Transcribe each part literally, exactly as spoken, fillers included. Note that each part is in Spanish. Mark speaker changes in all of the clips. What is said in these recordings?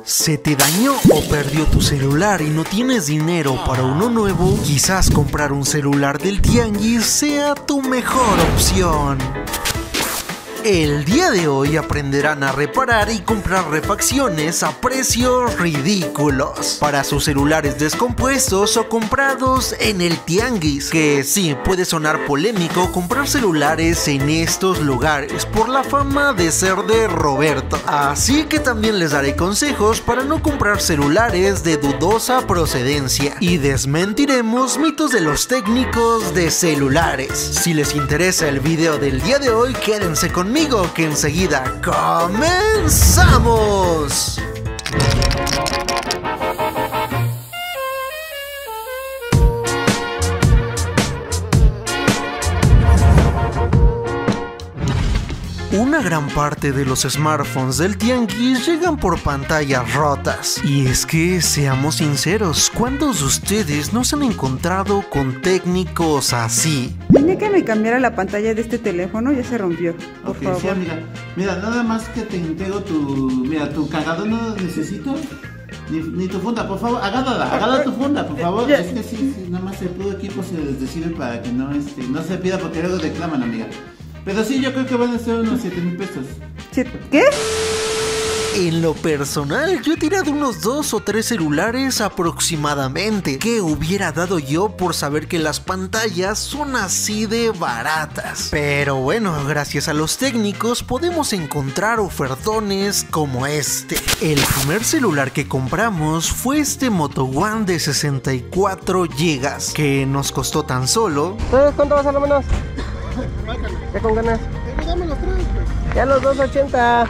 Speaker 1: ¿Se te dañó o perdió tu celular y no tienes dinero para uno nuevo? Quizás comprar un celular del tianguis sea tu mejor opción. El día de hoy aprenderán a reparar y comprar refacciones a precios ridículos para sus celulares descompuestos o comprados en el tianguis. Que sí, puede sonar polémico comprar celulares en estos lugares por la fama de ser de Roberto. Así que también les daré consejos para no comprar celulares de dudosa procedencia y desmentiremos mitos de los técnicos de celulares. Si les interesa el video del día de hoy, quédense conmigo que enseguida comenzamos. Una gran parte de los smartphones del tianguis llegan por pantallas rotas. Y es que, seamos sinceros, ¿cuántos de ustedes no se han encontrado con técnicos así?
Speaker 2: Tenía que me cambiara la pantalla de este teléfono, ya se rompió. Por
Speaker 3: Ok,
Speaker 2: favor.
Speaker 3: sí, amiga. Mira, nada más que te entrego tu... Mira, tu cargador no necesito. Ni, ni tu funda, por favor, agárrala, agárrala tu funda, por favor.
Speaker 2: Ya.
Speaker 3: Es que sí, sí, nada más el puro equipo se les decide para que no, este, no se pida porque luego reclaman, amiga. Pero sí, yo creo que van a ser unos siete mil pesos.
Speaker 2: ¿Qué?
Speaker 1: En lo personal, yo he tirado unos dos o tres celulares aproximadamente. ¿Qué hubiera dado yo por saber que las pantallas son así de baratas? Pero bueno, gracias a los técnicos podemos encontrar ofertones como este. El primer celular que compramos fue este Moto One de sesenta y cuatro gigas, que nos costó tan solo...
Speaker 4: ¿Cuánto vas a lo menos? Ya con ganas. Ya los dos ochenta.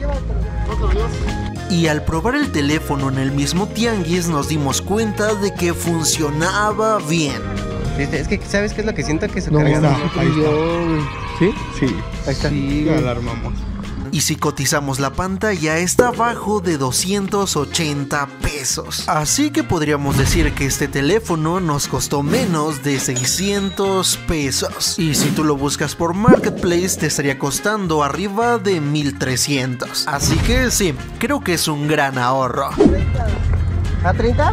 Speaker 1: Y al probar el teléfono en el mismo tianguis nos dimos cuenta de que funcionaba bien.
Speaker 4: Es que, ¿sabes qué es lo que siento? Que se
Speaker 5: No,
Speaker 4: carga
Speaker 5: está,
Speaker 4: mucho
Speaker 5: ahí
Speaker 4: yo.
Speaker 5: ¿Sí? Sí.
Speaker 4: Ahí está.
Speaker 5: Sí, ya la armamos.
Speaker 1: Y si cotizamos la pantalla está abajo de doscientos ochenta pesos. Así que podríamos decir que este teléfono nos costó menos de seiscientos pesos. Y si tú lo buscas por Marketplace te estaría costando arriba de mil trescientos. Así que sí, creo que es un gran ahorro.
Speaker 4: ¿A treinta?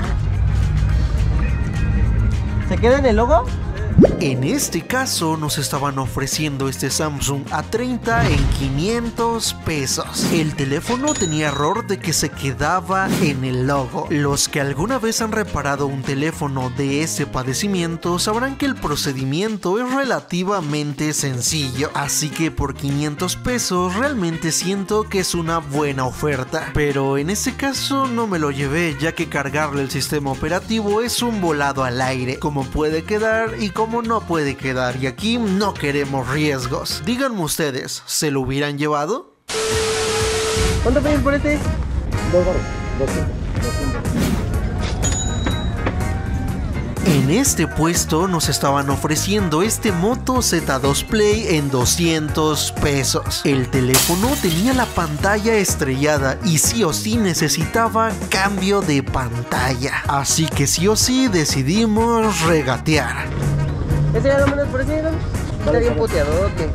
Speaker 4: ¿Se queda en el logo?
Speaker 1: En este caso nos estaban ofreciendo este Samsung A treinta en quinientos pesos. El teléfono tenía error de que se quedaba en el logo. Los que alguna vez han reparado un teléfono de ese padecimiento sabrán que el procedimiento es relativamente sencillo. Así que por quinientos pesos realmente siento que es una buena oferta. Pero en este caso no me lo llevé, ya que cargarle el sistema operativo es un volado al aire. Cómo puede quedar y cómo no puede quedar, y aquí no queremos riesgos. Díganme ustedes, ¿se lo hubieran llevado?
Speaker 4: ¿Cuánto pedís por este? Dos dólares.
Speaker 1: En este puesto nos estaban ofreciendo este Moto Z dos Play en doscientos pesos. El teléfono tenía la pantalla estrellada y sí o sí necesitaba cambio de pantalla. Así que sí o sí decidimos regatear.
Speaker 4: ¿Ese ya lo menos por ese? Está bien puteadote.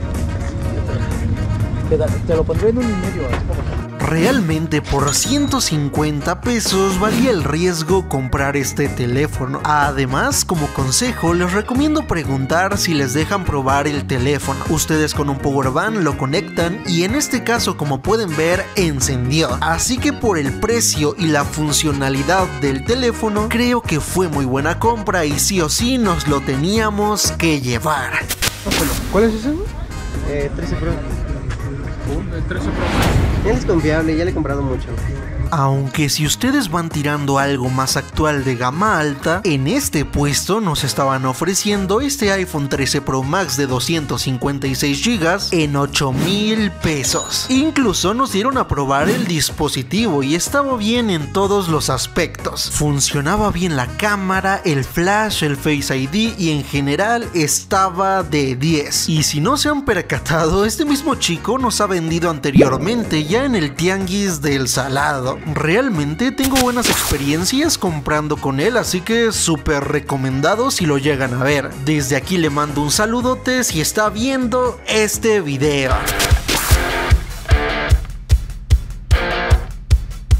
Speaker 5: Te, te lo pondré en un y medio. Es como...
Speaker 1: Realmente por ciento cincuenta pesos valía el riesgo comprar este teléfono. Además, como consejo, les recomiendo preguntar si les dejan probar el teléfono. Ustedes con un powerbank lo conectan y en este caso, como pueden ver, encendió. Así que por el precio y la funcionalidad del teléfono, creo que fue muy buena compra y sí o sí nos lo teníamos que llevar.
Speaker 5: ¿Cuál es ese?
Speaker 4: Eh, trece Pro.
Speaker 5: El trece Pro.
Speaker 4: Él es confiable, ya le he comprado mucho.
Speaker 1: Aunque si ustedes van tirando algo más actual de gama alta, en este puesto nos estaban ofreciendo este iPhone trece Pro Max de doscientos cincuenta y seis gigas en ocho mil pesos. Incluso nos dieron a probar el dispositivo y estaba bien en todos los aspectos. Funcionaba bien la cámara, el flash, el Face I D y en general estaba de diez. Y si no se han percatado, este mismo chico nos ha vendido anteriormente ya en el tianguis del Salado. Realmente tengo buenas experiencias comprando con él, así que súper recomendado si lo llegan a ver. Desde aquí le mando un saludote si está viendo este video.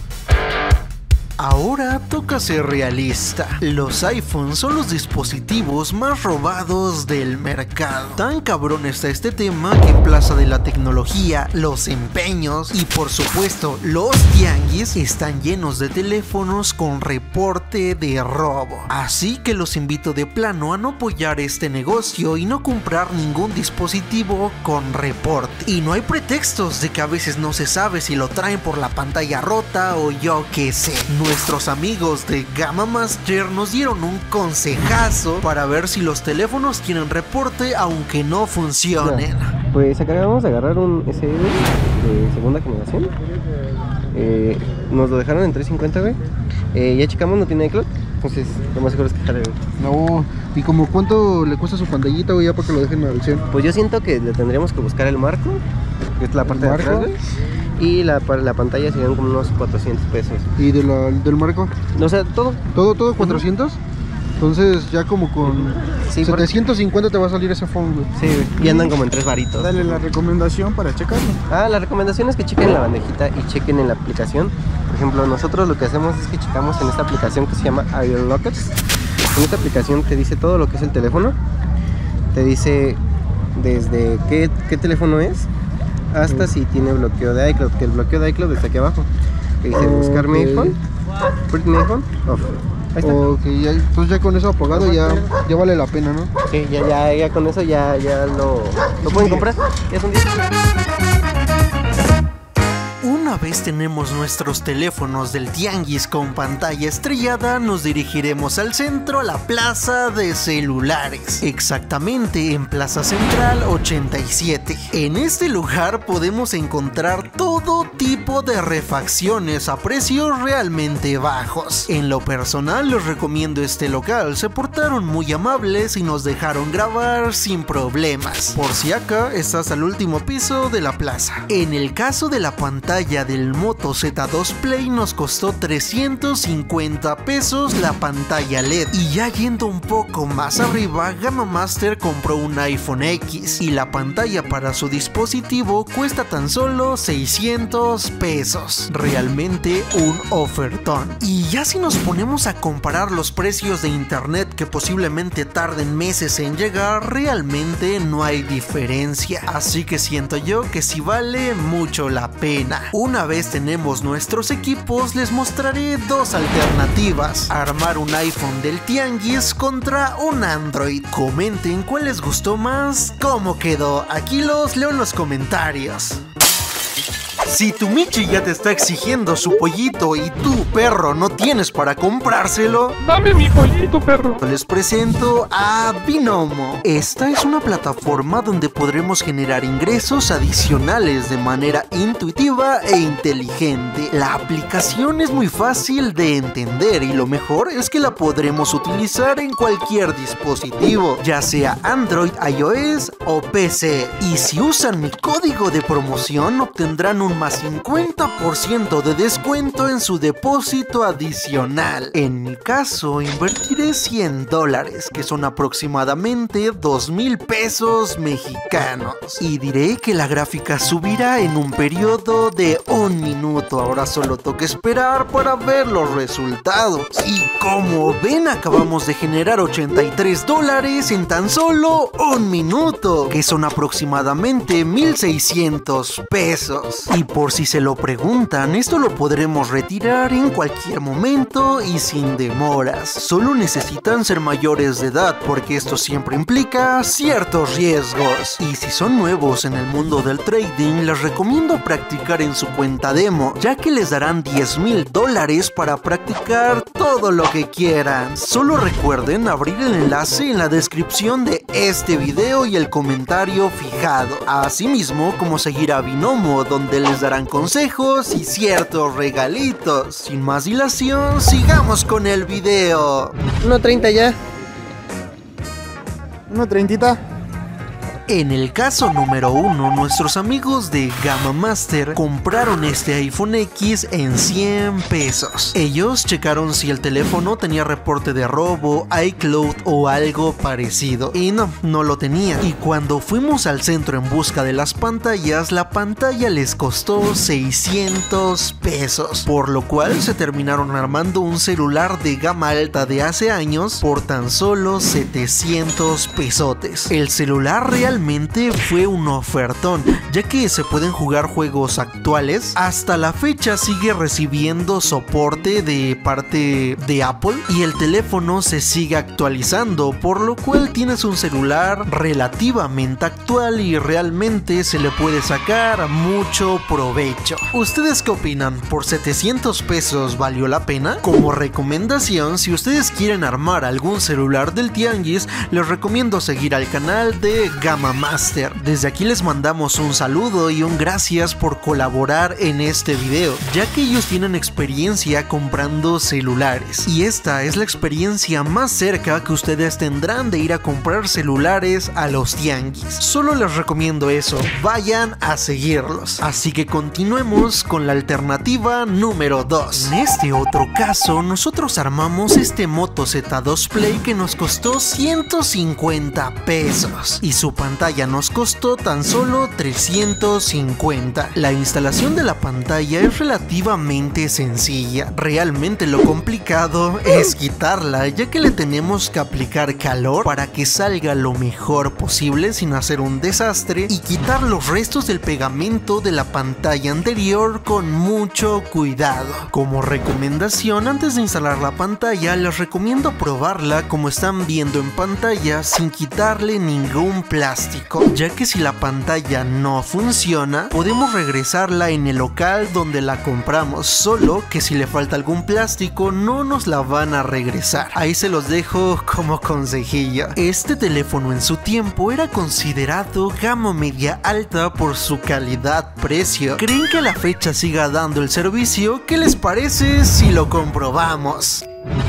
Speaker 1: Ahora toca ser realista. Los iPhones son los dispositivos más robados del mercado. Tan cabrón está este tema que en Plaza de la Tecnología, los empeños y por supuesto los tianguis están llenos de teléfonos con reporte de robo. Así que los invito de plano a no apoyar este negocio y no comprar ningún dispositivo con reporte. Y no hay pretextos de que a veces no se sabe si lo traen por la pantalla rota o yo qué sé. Nuestros amigos de Gamma Master nos dieron un consejazo para ver si los teléfonos tienen reporte aunque no funcionen.
Speaker 4: No, pues acabamos de agarrar un S E de segunda generación. Eh, nos lo dejaron en trescientos cincuenta, güey. Eh, ya checamos, no tiene iCloud. Entonces lo más seguro es que jale, güey.
Speaker 5: No, ¿y como cuánto le cuesta su pantallita, güey, ya para que lo dejen al cien?
Speaker 4: Pues yo siento que le tendríamos que buscar el marco, que es la parte de atrás, güey. Y la, la pantalla serían como unos cuatrocientos pesos.
Speaker 5: ¿Y de la, del marco?
Speaker 4: No sé, todo.
Speaker 5: ¿Todo, todo cuatrocientos? Entonces ya como con sí, setecientos cincuenta por... te va a salir ese phone, güey.
Speaker 4: Sí, güey. Y andan como en tres varitos.
Speaker 5: Dale la recomendación para checarlo.
Speaker 4: Ah, la recomendación es que chequen la bandejita y chequen en la aplicación. Por ejemplo, nosotros lo que hacemos es que checamos en esta aplicación que se llama iLockers. En esta aplicación te dice todo lo que es el teléfono. Te dice desde qué, qué teléfono es hasta sí. si tiene bloqueo de iCloud, que el bloqueo de iCloud está aquí abajo. Que dice okay. buscar mi iPhone, put mi iPhone off. Ahí está.
Speaker 5: Ok, ya, entonces ya con eso apagado ya, ya vale la pena, ¿no?
Speaker 4: Sí, ya, ya, ya con eso ya, ya lo, lo pueden comprar. Ya son diez.
Speaker 1: Una vez tenemos nuestros teléfonos del tianguis con pantalla estrellada, nos dirigiremos al centro, a la plaza de celulares, exactamente en Plaza Central ochenta y siete. En este lugar podemos encontrar todo tipo de refacciones a precios realmente bajos. En lo personal les recomiendo este local, se portaron muy amables y nos dejaron grabar sin problemas. Por si acá estás al último piso de la plaza. En el caso de la pantalla del Moto Z dos Play nos costó trescientos cincuenta pesos la pantalla L E D. Y ya yendo un poco más arriba, Gamma Master compró un iPhone X y la pantalla para su dispositivo cuesta tan solo seiscientos pesos. Realmente un ofertón. Y ya si nos ponemos a comparar los precios de internet que posiblemente tarden meses en llegar, realmente no hay diferencia. Así que siento yo que sí vale mucho la pena. Una vez tenemos nuestros equipos, les mostraré dos alternativas: armar un iPhone del tianguis contra un Android. Comenten cuál les gustó más, cómo quedó. Aquí los leo en los comentarios. Si tu Michi ya te está exigiendo su pollito y tú, perro, no tienes para comprárselo,
Speaker 5: ¡dame mi pollito, perro!
Speaker 1: Les presento a Binomo. Esta es una plataforma donde podremos generar ingresos adicionales de manera intuitiva e inteligente. La aplicación es muy fácil de entender y lo mejor es que la podremos utilizar en cualquier dispositivo, ya sea Android, iOS o P C. Y si usan mi código de promoción obtendrán un más cincuenta por ciento de descuento en su depósito adicional. En mi caso, invertiré cien dólares, que son aproximadamente dos mil pesos mexicanos. Y diré que la gráfica subirá en un periodo de un minuto. Ahora solo toca esperar para ver los resultados. Y como ven, acabamos de generar ochenta y tres dólares en tan solo un minuto, que son aproximadamente mil seiscientos pesos. Y por si se lo preguntan, esto lo podremos retirar en cualquier momento y sin demoras. Solo necesitan ser mayores de edad, porque esto siempre implica ciertos riesgos. Y si son nuevos en el mundo del trading, les recomiendo practicar en su cuenta demo, ya que les darán diez mil dólares para practicar todo lo que quieran. Solo recuerden abrir el enlace en la descripción de este video y el comentario fijado. Asimismo, como seguir a Binomo, donde les darán consejos y ciertos regalitos. Sin más dilación, sigamos con el video.
Speaker 4: uno treinta ya.
Speaker 5: Una treintita.
Speaker 1: En el caso número uno, nuestros amigos de Gamma Master compraron este iPhone X en cien pesos. Ellos checaron si el teléfono tenía reporte de robo, iCloud o algo parecido, y no, no lo tenía. Y cuando fuimos al centro en busca de las pantallas, la pantalla les costó seiscientos pesos, por lo cual se terminaron armando un celular de gama alta de hace años por tan solo setecientos pesotes. El celular realmente fue un ofertón, ya que se pueden jugar juegos actuales. Hasta la fecha sigue recibiendo soporte de parte de Apple y el teléfono se sigue actualizando, por lo cual tienes un celular relativamente actual y realmente se le puede sacar mucho provecho. ¿Ustedes qué opinan? ¿Por setecientos pesos valió la pena? Como recomendación, si ustedes quieren armar algún celular del tianguis, les recomiendo seguir al canal de Gamma Master. Desde aquí les mandamos un saludo y un gracias por colaborar en este video, ya que ellos tienen experiencia comprando celulares y esta es la experiencia más cerca que ustedes tendrán de ir a comprar celulares a los tianguis. Solo les recomiendo eso, vayan a seguirlos. Así que continuemos con la alternativa número dos. En este otro caso, nosotros armamos este Moto Z dos Play que nos costó ciento cincuenta pesos y su pantalla nos costó tan solo trescientos cincuenta. La instalación de la pantalla es relativamente sencilla. Realmente lo complicado es quitarla, ya que le tenemos que aplicar calor para que salga lo mejor posible sin hacer un desastre y quitar los restos del pegamento de la pantalla anterior con mucho cuidado. Como recomendación, antes de instalar la pantalla les recomiendo probarla como están viendo en pantalla sin quitarle ningún plástico, ya que si la pantalla no funciona podemos regresarla en el local donde la compramos, solo que si le falta algún plástico no nos la van a regresar. Ahí se los dejo como consejillo. Este teléfono en su tiempo era considerado gama media alta por su calidad-precio. ¿Creen que a la fecha siga dando el servicio? ¿Qué les parece si lo comprobamos?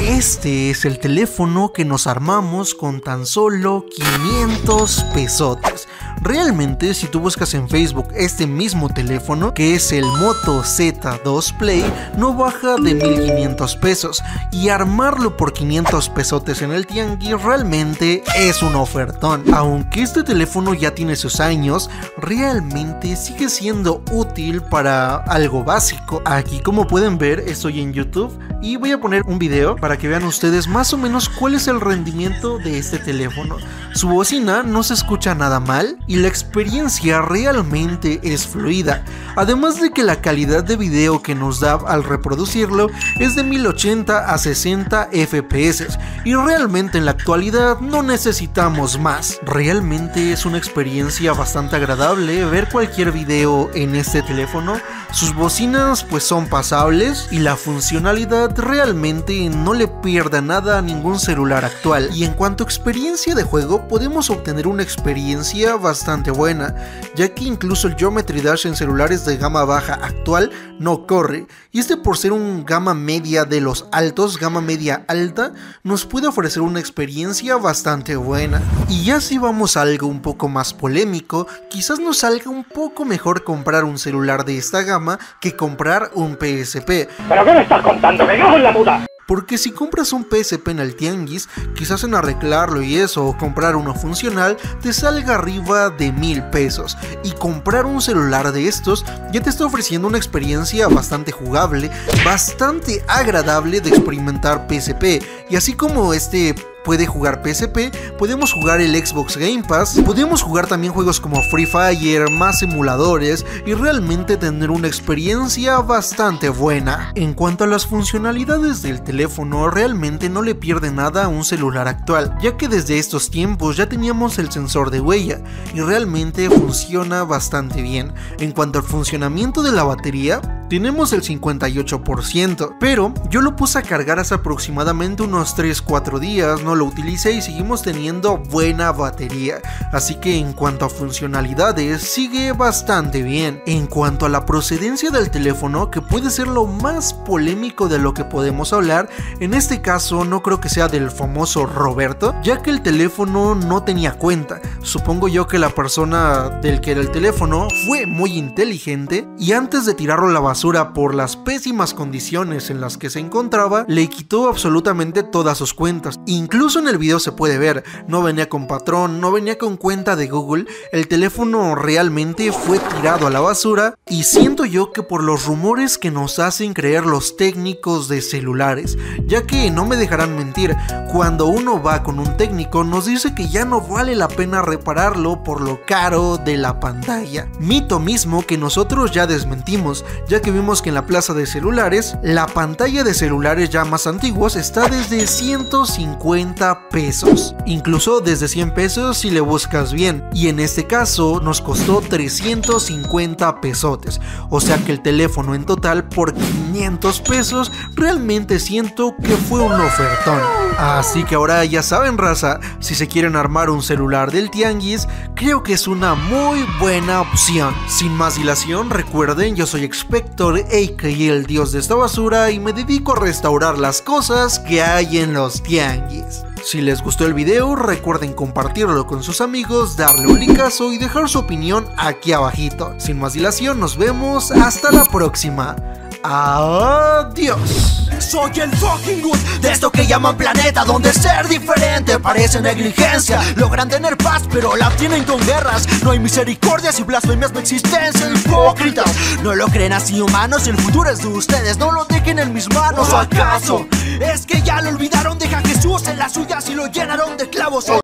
Speaker 1: Este es el teléfono que nos armamos con tan solo quinientos pesotes. Realmente, si tú buscas en Facebook este mismo teléfono, que es el Moto Z dos Play, no baja de mil quinientos pesos, y armarlo por quinientos pesotes en el tianguis realmente es un ofertón. Aunque este teléfono ya tiene sus años, realmente sigue siendo útil para algo básico. Aquí, como pueden ver, estoy en YouTube y voy a poner un video para que vean ustedes más o menos cuál es el rendimiento de este teléfono. Su bocina no se escucha nada mal y la experiencia realmente es fluida, además de que la calidad de video que nos da al reproducirlo es de mil ochenta a sesenta F P S y realmente en la actualidad no necesitamos más. Realmente es una experiencia bastante agradable ver cualquier video en este teléfono. Sus bocinas pues son pasables y la funcionalidad realmente no le pierde nada a ningún celular actual. Y en cuanto a experiencia de juego, podemos obtener una experiencia bastante buena, ya que incluso el Geometry Dash en celulares de gama baja actual no corre, y este por ser un gama media de los altos, gama media alta, nos puede ofrecer una experiencia bastante buena. Y ya si vamos a algo un poco más polémico, quizás nos salga un poco mejor comprar un celular de esta gama que comprar un P S P.
Speaker 6: ¿Pero qué me estás contando? ¡Me cago en la puta!
Speaker 1: Porque si compras un P S P en el tianguis, quizás en arreglarlo y eso, o comprar uno funcional, te salga arriba de mil pesos. Y comprar un celular de estos ya te está ofreciendo una experiencia bastante jugable, bastante agradable de experimentar P S P. Y así como este puede jugar P S P, podemos jugar el Xbox Game Pass, podemos jugar también juegos como Free Fire, más emuladores y realmente tener una experiencia bastante buena. En cuanto a las funcionalidades del teléfono, realmente no le pierde nada a un celular actual, ya que desde estos tiempos ya teníamos el sensor de huella y realmente funciona bastante bien. En cuanto al funcionamiento de la batería, tenemos el cincuenta y ocho por ciento, pero yo lo puse a cargar hace aproximadamente unos tres cuatro días, no lo utilicé y seguimos teniendo buena batería, así que en cuanto a funcionalidades sigue bastante bien. En cuanto a la procedencia del teléfono, que puede ser lo más polémico de lo que podemos hablar, en este caso no creo que sea del famoso Roberto, ya que el teléfono no tenía cuenta. Supongo yo que la persona del que era el teléfono fue muy inteligente y antes de tirarlo a la basura por las pésimas condiciones en las que se encontraba, le quitó absolutamente todas sus cuentas. Incluso en el video se puede ver, no venía con patrón, no venía con cuenta de Google, el teléfono realmente fue tirado a la basura y siento yo que por los rumores que nos hacen creer los técnicos de celulares, ya que no me dejarán mentir, cuando uno va con un técnico nos dice que ya no vale la pena repararlo por lo caro de la pantalla. Mito mismo que nosotros ya desmentimos, ya que vimos que en la plaza de celulares, la pantalla de celulares ya más antiguos está desde ciento cincuenta pesos, incluso desde cien pesos si le buscas bien, y en este caso nos costó trescientos cincuenta pesotes, o sea que el teléfono en total por quinientos pesos realmente siento que fue un ofertón. Así que ahora ya saben, raza, si se quieren armar un celular del tianguis, creo que es una muy buena opción. Sin más dilación, recuerden, yo soy Expector, a k a el dios de esta basura, y me dedico a restaurar las cosas que hay en los tianguis. Si les gustó el video, recuerden compartirlo con sus amigos, darle un likeazo y dejar su opinión aquí abajito. Sin más dilación, nos vemos hasta la próxima. Adiós.
Speaker 7: Soy el fucking good de esto que llaman planeta, donde ser diferente parece negligencia. Logran tener paz pero la tienen con guerras. No hay misericordias y blasfemias de existencia. Hipócritas, no lo creen así, humanos. El futuro es de ustedes, no lo dejen en mis manos. ¿O acaso es que ya lo olvidaron? Deja a Jesús en las suyas y lo llenaron de clavos.